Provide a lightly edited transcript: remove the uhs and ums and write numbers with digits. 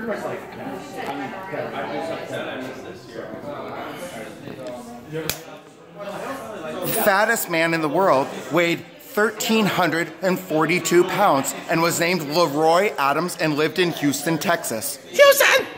Fattest man in the world weighed 1,342 pounds and was named Leroy Adams and lived in Houston, Texas. Houston!